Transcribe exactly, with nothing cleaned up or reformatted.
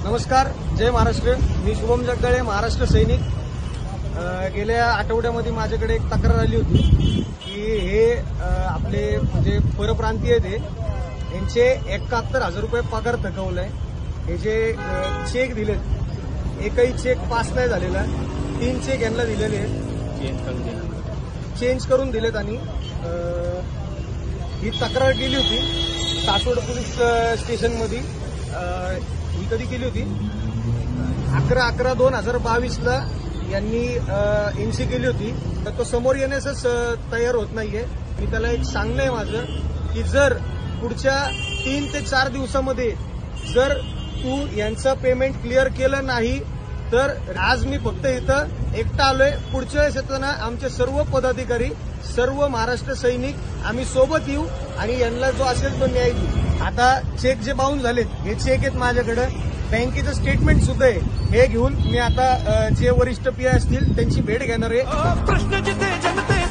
नमस्कार, जय महाराष्ट्र. मी शुभम जगदाळे, महाराष्ट्र सैनिक. गेल्या आठवड्यामध्ये माझ्याकडे एक तक्रार आली होती की हे आपले म्हणजे परप्रांतीय ते यांचे एकाहत्तर हजार रुपये पगार थकवलाय. हे जे चेक दिलेत एकही चेक पास नाही झालेला, तीन चेक यांना दिलेले आहेत, चेंज करून दिलेत. आणि ही तक्रार केली होती सासवड पोलीस स्टेशनमध्ये. ही कधी केली होती? अकरा अकरा दोन हजार बावीसला यांनी एनसी केली होती. तर तो समोर येण्यासच तयार होत नाहीये. मी त्याला एक सांगणं आहे माझं की जर पुढच्या तीन ते चार दिवसामध्ये जर तू यांचं पेमेंट क्लिअर केलं नाही तर आज मी फक्त इथं एकटा आलोय. पुढच्या वेळेस येताना आमचे सर्व पदाधिकारी, सर्व महाराष्ट्र सैनिक आम्ही सोबत येऊ आणि यांना जो असेल तो न्याय देऊ. आता चेक जे बाउन्स झालेत हे चेक आहेत माझ्याकडे, बँकेचं स्टेटमेंट सुद्धा आहे. हे घेऊन मी आता जे वरिष्ठ पी आय असतील त्यांची भेट घेणार आहे.